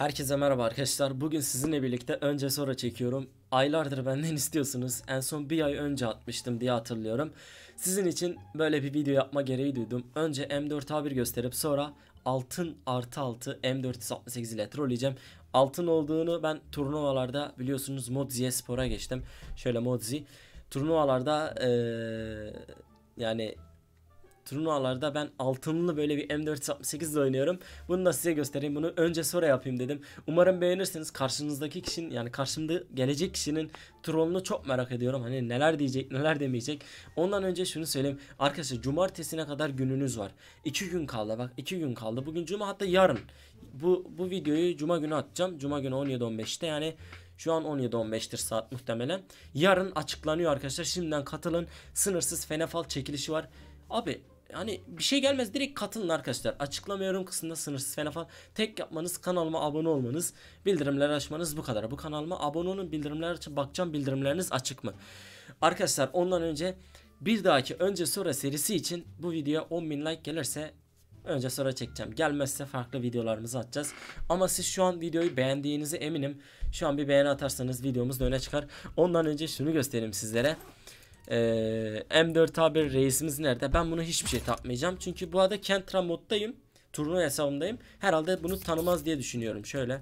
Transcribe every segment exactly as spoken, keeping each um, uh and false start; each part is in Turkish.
Herkese merhaba arkadaşlar. Bugün sizinle birlikte önce sonra çekiyorum. Aylardır benden istiyorsunuz. En son bir ay önce atmıştım diye hatırlıyorum. Sizin için böyle bir video yapma gereği duydum. Önce M dört A bir gösterip sonra altın artı altı M dört yüz altmış sekiz ile trolleyeceğim. Altın olduğunu ben turnuvalarda biliyorsunuz Modzi'ye spora geçtim. Şöyle Modzi. Turnuvalarda ee, yani turnuvalarda ben altınlı böyle bir M dört yüz altmış sekiz ile oynuyorum. Bunu da size göstereyim. Bunu önce sonra yapayım dedim. Umarım beğenirsiniz. Karşınızdaki kişinin, yani karşımda gelecek kişinin trollünü çok merak ediyorum. Hani neler diyecek, neler demeyecek. Ondan önce şunu söyleyeyim. Arkadaşlar cumartesine kadar gününüz var. iki gün kaldı. Bak iki gün kaldı. Bugün cuma, hatta yarın. Bu bu videoyu cuma günü atacağım. Cuma günü on yedi on beşte, yani şu an on yedi on beştir saat muhtemelen. Yarın açıklanıyor arkadaşlar. Şimdiden katılın. Sınırsız Fenefal çekilişi var. Abi hani bir şey gelmez, direkt katılın arkadaşlar. Açıklamıyorum kısmında sınırsız Fenefal. Tek yapmanız kanalıma abone olmanız, bildirimleri açmanız, bu kadar. Bu kanalıma abone olun, bildirimler açın, bakacağım bildirimleriniz açık mı. Arkadaşlar ondan önce bir dahaki önce sonra serisi için bu videoya on bin like gelirse önce sonra çekeceğim. Gelmezse farklı videolarımızı atacağız. Ama siz şu an videoyu beğendiğinize eminim. Şu an bir beğeni atarsanız videomuz da öne çıkar. Ondan önce şunu göstereyim sizlere. Ee, M dört A bir reisimiz nerede? Ben bunu hiçbir şey takmayacağım. Çünkü bu arada Kentra moddayım. Turnuva hesabındayım. Herhalde bunu tanımaz diye düşünüyorum. Şöyle.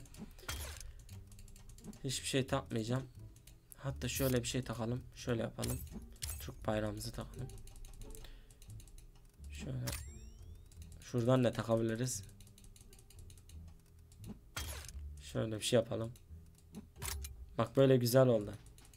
Hiçbir şey takmayacağım. Hatta şöyle bir şey takalım. Şöyle yapalım. Türk bayrağımızı takalım. Şöyle. Şuradan ne takabiliriz? Şöyle bir şey yapalım. Bak böyle güzel oldu.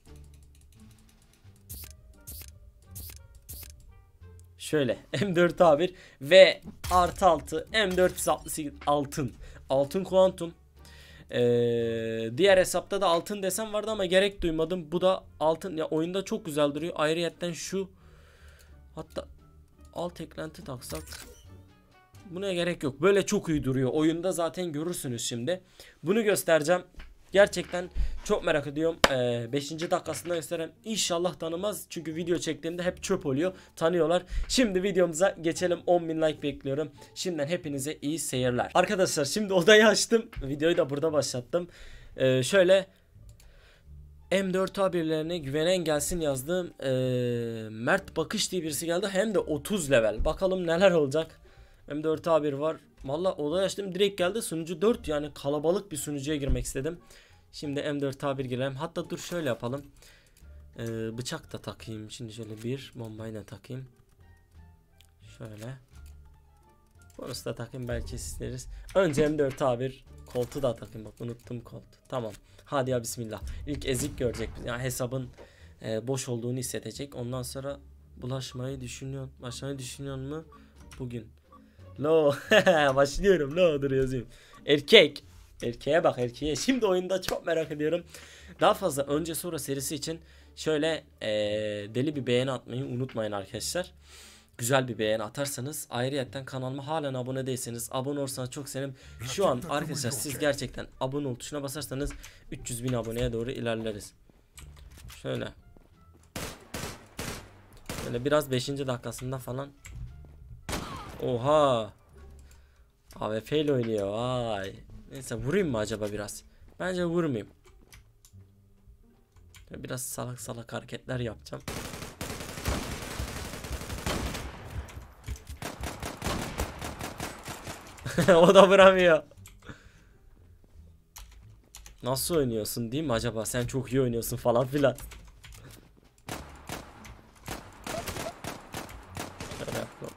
Şöyle M dört A bir ve artı altı M dört yüz altmış sekiz altın. Altın kuantum. Ee, diğer hesapta da altın desem vardı ama gerek duymadım. Bu da altın. Ya oyunda çok güzel duruyor. Ayrıyetten şu, hatta alt eklenti taksak. Buna gerek yok. Böyle çok iyi duruyor. Oyunda zaten görürsünüz şimdi. Bunu göstereceğim. Gerçekten çok merak ediyorum. Ee, beşinci dakikasında göstereyim. İnşallah tanımaz. Çünkü video çektiğimde hep çöp oluyor. Tanıyorlar. Şimdi videomuza geçelim. on bin like bekliyorum. Şimdiden hepinize iyi seyirler. Arkadaşlar şimdi odayı açtım. Videoyu da burada başlattım. Ee, şöyle M dört A birlerine güvenen gelsin yazdım. Ee, Mert Bakış diye birisi geldi. Hem de otuz level. Bakalım neler olacak. M dört A bir var. Valla odayı açtım direkt geldi. Sunucu dört, yani kalabalık bir sunucuya girmek istedim. Şimdi M dört A bir girelim. Hatta dur şöyle yapalım. Ee, bıçak da takayım. Şimdi şöyle bir bombayı da takayım. Şöyle. Bonus da takayım, belki isteriz. Önce M dört A bir koltuğu da takayım. Bak unuttum koltuğu. Tamam. Hadi ya bismillah. İlk ezik görecek. Yani hesabın e, boş olduğunu hissedecek. Ondan sonra bulaşmayı düşünüyor. Başlamayı düşünüyor mu? Bugün. No. Başlıyorum. No, dur yazayım. Erkek. Erkeğe bak, erkeğe. Şimdi oyunda çok merak ediyorum. Daha fazla önce sonra serisi için şöyle ee, deli bir beğeni atmayı unutmayın arkadaşlar. Güzel bir beğeni atarsanız, ayrıyetten kanalıma halen abone değilseniz abone olursanız çok sevinirim. Şu an arkadaşlar siz gerçekten abone ol tuşuna basarsanız üç yüz bin aboneye doğru ilerleriz. Şöyle. Şöyle biraz beşinci dakikasında falan. Oha. A W P ile oynuyor. Vay. Neyse vurayım mı acaba biraz? Bence vurmayayım. Biraz salak salak hareketler yapacağım. O da vuramıyor. Nasıl oynuyorsun değil mi acaba? Sen çok iyi oynuyorsun falan filan. Şöyle yapalım.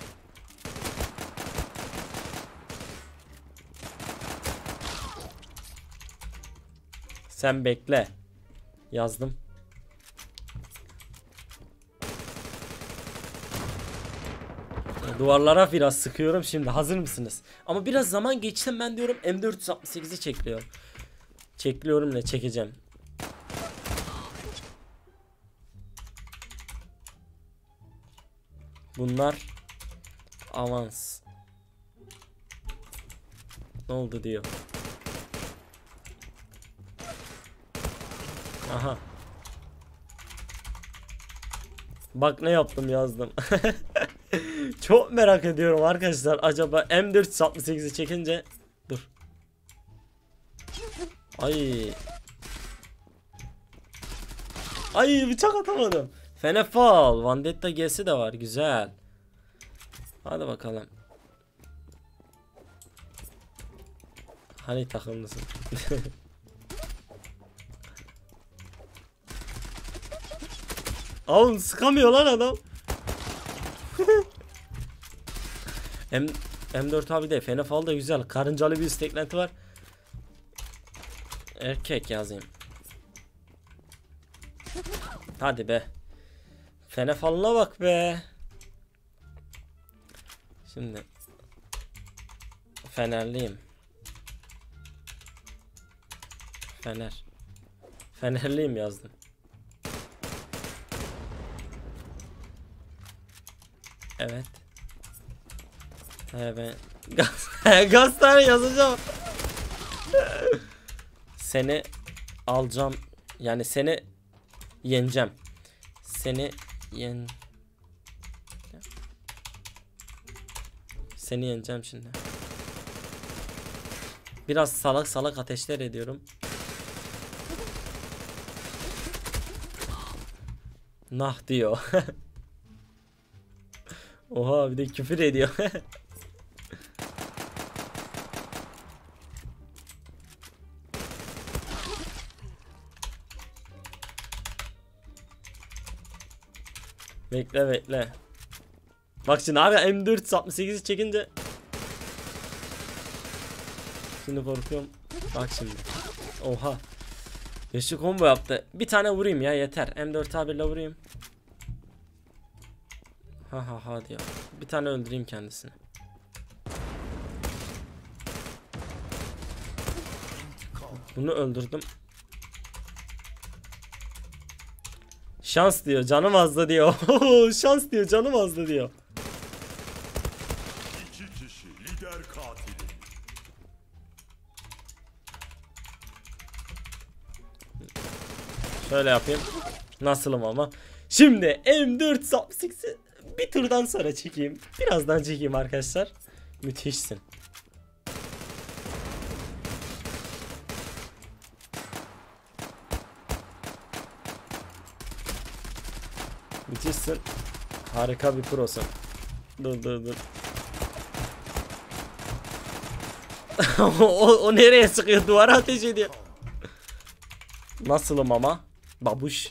Sen bekle. Yazdım. Duvarlara biraz sıkıyorum şimdi. Hazır mısınız? Ama biraz zaman geçtim ben diyorum. M dört yüz altmış sekizi çekliyorum. Çekliyorum ne çekeceğim. Bunlar avans. Ne oldu diyor. Aha. Bak ne yaptım, yazdım. Çok merak ediyorum arkadaşlar. Acaba M dört yüz altmış sekizi çekince dur. Ay. Ay bıçak atamadım. Fenefal. Vendetta G'si de var. Güzel. Hadi bakalım. Hani takımlısın. Oğlum sıkamıyor lan adam. M M4 abi de Fenefal da güzel. Karıncalı bir isteklenti var. Erkek yazayım. Hadi be. Fenefal'ına bak be. Şimdi Fenerliyim. Fener. Fenerliyim yazdım. Evet. He ben gaz Gazete yazacağım. Seni alacağım. Yani seni yeneceğim. Seni yen Seni yeneceğim şimdi. Biraz salak salak ateşler ediyorum. Nah diyor. Oha bir de küfür ediyor. Bekle bekle. Bak şimdi abi M dört altmış sekizi çekince. Şimdi korkuyorum. Bak şimdi. Oha. Beşli combo yaptı. Bir tane vurayım ya yeter. M dört A bir ile vurayım. Ha ha ha diyor. Bir tane öldüreyim kendisini. Bunu öldürdüm. Şans diyor, canım azdı diyor. Şans diyor, canım azdı diyor. İki kişi lider katili. Şöyle yapayım. Nasılım ama. Şimdi M dört altmış sekizi bir turdan sonra çekeyim. Birazdan çekeyim arkadaşlar. Müthişsin. Müthişsin. Harika bir prosun. Dur dur dur. o, o nereye sıkıyor? Duvara ateş ediyor. Nasılım ama? Babuş.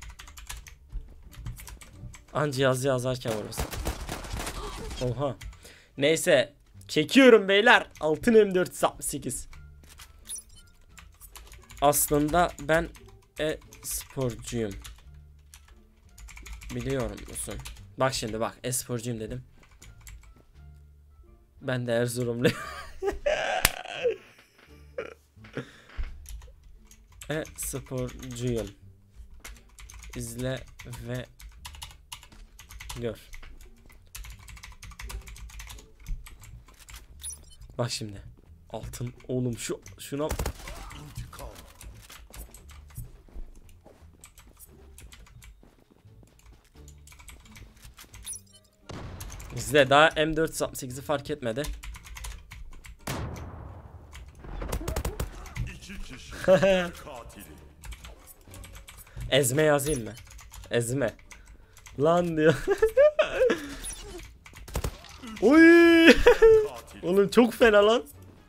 Anca yazı yazarken vurursun. Oha. Neyse. Çekiyorum beyler. Altın M dört altmış sekiz. Aslında ben e-sporcuyum. Biliyor musun? Bak şimdi bak. E-sporcuyum dedim. Ben de Erzurumluyum. E-sporcuyum. İzle ve gör. Bak şimdi. Altın oğlum şu şuna İntikam. izle daha M dört altmış sekizi fark etmedi. İki kişi lider katili. Ezme yazayım mı? Ezme. Lan diyor. Oy! Katil. Oğlum çok fena lan.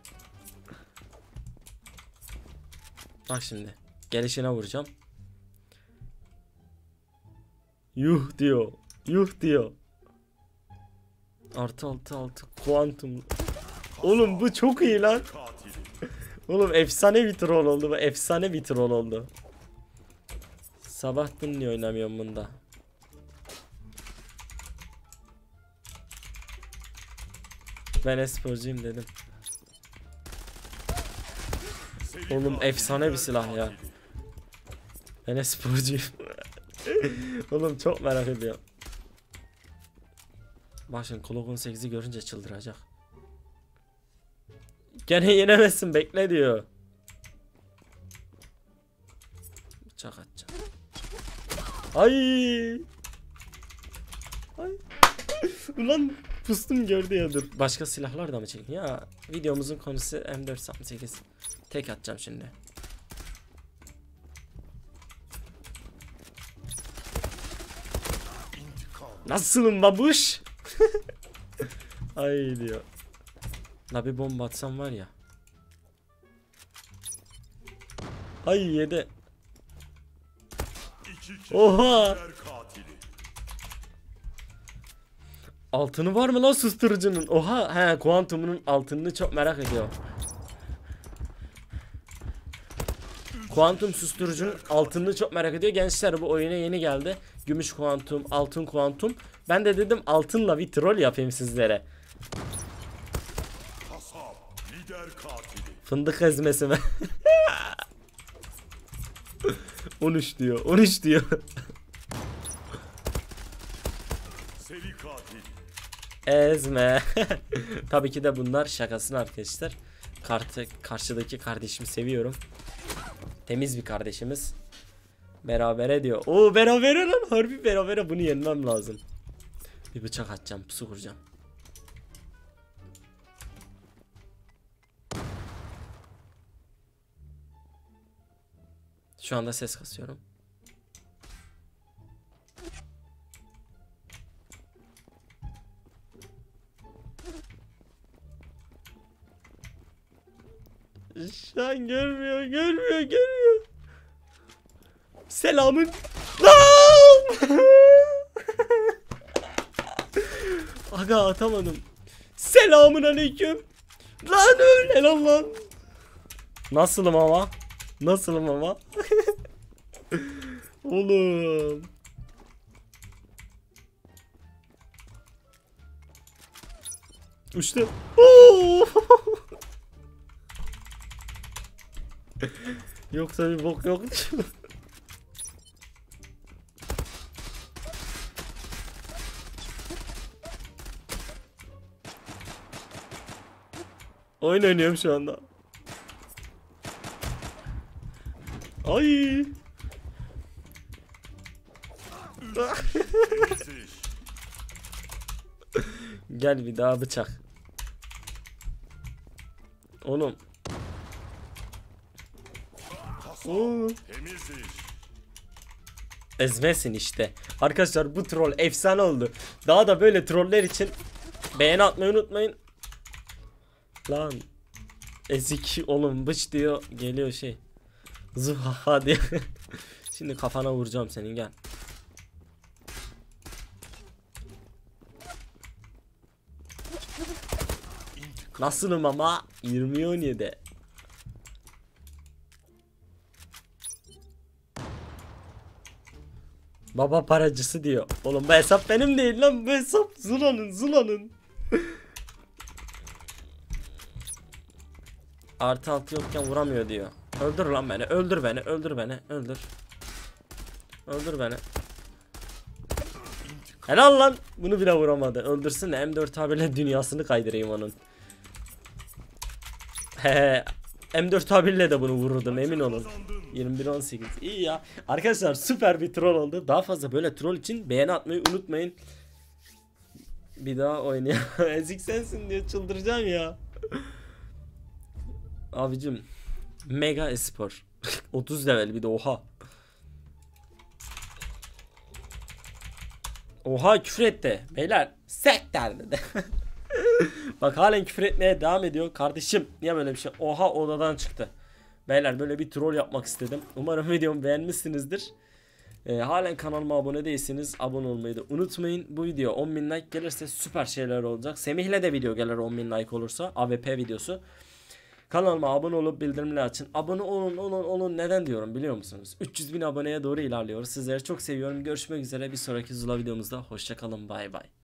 Bak şimdi. Gelişine vuracağım. Yuh diyor. Yuh diyor. Artı altı altı kuantum. Oğlum bu çok iyi lan. Katili. Oğlum efsane bir troll oldu bu. Efsane bir troll oldu. Sabah niye oynamıyorum bunda? Ben esporcuyum dedim. Seri Oğlum katil, efsane bir lider silah ya. katili. Ben esporcuyum. Oğlum çok merak ediyorum. Bak şimdi Glock on sekizi görünce çıldıracak. Gene yenemezsin bekle diyor. Bıçak atacağım. Ay. Ay. Ulan pustum gördü ya dur. Başka silahlar da mı çekin? Ya videomuzun konusu M dört altmış sekiz. Tek atacağım şimdi. Nasılım babuş? Ay diyor. La bir bomba atsam var ya. Ay yedi. İki kişi Oha. birer katili. Altını var mı lan susturucunun? Oha, he, kuantumunun altınını çok merak ediyor. Kuantum susturucunun altınını çok merak ediyor. Gençler bu oyuna yeni geldi. Gümüş kuantum, altın kuantum. Ben de dedim altınla bir troll yapayım sizlere. Kasap. Lider katili. Fındık ezmesi mi? on üç diyor. on üç diyor. Seri katil. Ezme. Tabii ki de bunlar şakasını arkadaşlar. Kartı, karşıdaki kardeşimi seviyorum. Temiz bir kardeşimiz. Berabere diyor. Oo, berabere lan. Harbi berabere, bunu yenmem lazım. Bir bıçak atacağım. Pusu kuracağım. Şu anda ses kasıyorum. Şu an görmüyor, görmüyor, görmüyor. Selamın. Lan! Aga atamadım. Selamun aleyküm. Lan öyle lan lan. Nasılım ama? Nasılım ama? Oğlum. Uçtu. Oo! Yoksa bir bok yok. Oyun oynuyorum şu anda. Ay. Temizlik. Gel bir daha bıçak. Oğlum. Oo. Temizlik. Ezmesin işte. Arkadaşlar bu troll efsane oldu. Daha da böyle troller için beğeni atmayı unutmayın. Lan. Ezik oğlum bıç diyor. Geliyor şey. Zuhaha diyor. Şimdi kafana vuracağım senin, gel. Nasılım ama? yirmi on yedi. Baba paracısı diyor. Oğlum bu hesap benim değil lan, bu hesap Zula'nın, Zula'nın. Artı altı yokken vuramıyor diyor. Öldür lan beni, öldür beni, öldür beni, öldür. Öldür beni. Helal lan, bunu bile vuramadı. Öldürsün de M dört abiyle dünyasını kaydırayım onun. He, M dört abiyle de bunu vururdum, emin olun. yirmi bir on sekiz. İyi ya. Arkadaşlar süper bir troll oldu. Daha fazla böyle troll için beğeni atmayı unutmayın. Bir daha oynayalım. Ezik sensin diye çıldıracağım ya. Abicim. Mega espor. otuz level bir de, oha. Oha küfür etti. Beyler sekter dedi. Bak halen küfür etmeye devam ediyor. Kardeşim niye böyle bir şey? Oha odadan çıktı. Beyler böyle bir troll yapmak istedim. Umarım videomu beğenmişsinizdir. Ee, halen kanalıma abone değilseniz abone olmayı da unutmayın. Bu video on bin like gelirse süper şeyler olacak. Semih'le de video gelir on bin like olursa. A W P videosu. Kanalıma abone olup bildirimleri açın. Abone olun olun olun, neden diyorum biliyor musunuz? üç yüz bin aboneye doğru ilerliyoruz. Sizleri çok seviyorum. Görüşmek üzere bir sonraki Zula videomuzda. Hoşçakalın, bay bay.